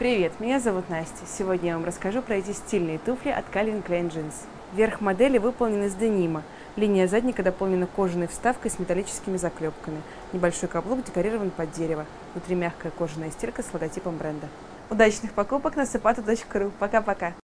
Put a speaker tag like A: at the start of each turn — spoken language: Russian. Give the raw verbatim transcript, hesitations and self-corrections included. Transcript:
A: Привет, меня зовут Настя. Сегодня я вам расскажу про эти стильные туфли от Calvin Klein Jeans. Верх модели выполнен из денима. Линия задника дополнена кожаной вставкой с металлическими заклепками. Небольшой каблук декорирован под дерево. Внутри мягкая кожаная стелька с логотипом бренда. Удачных покупок на сапато точка ру. Пока-пока!